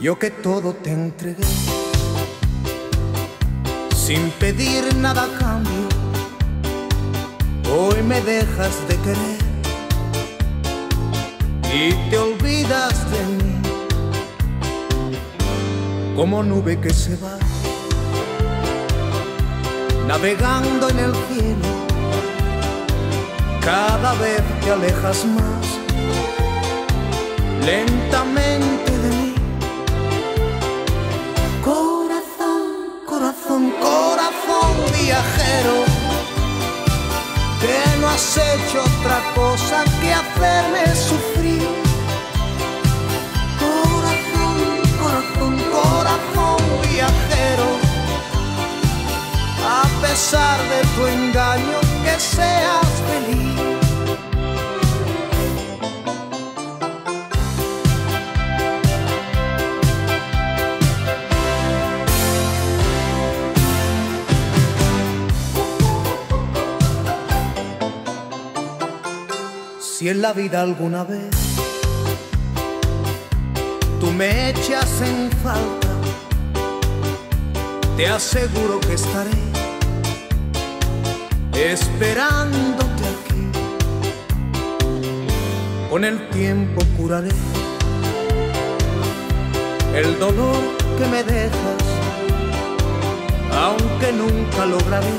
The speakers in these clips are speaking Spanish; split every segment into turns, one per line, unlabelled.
Yo que todo te entregué, sin pedir nada a cambio, hoy me dejas de querer y te olvidas de mí, como nube que se va, navegando en el cielo. Cada vez te alejas más, lentamente de mí. Corazón, corazón, corazón viajero, que no has hecho otra cosa que hacerme sufrir. Corazón, corazón, corazón viajero, a pesar de tu engaño, que seas feliz. Si en la vida alguna vez tú me echas en falta, te aseguro que estaré esperándote aquí. Con el tiempo curaré el dolor que me dejas, aunque nunca lograré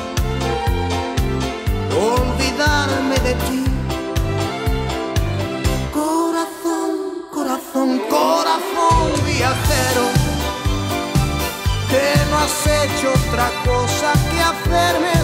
olvidarme de ti. Corazón, corazón viajero, que no has hecho otra cosa que hacerme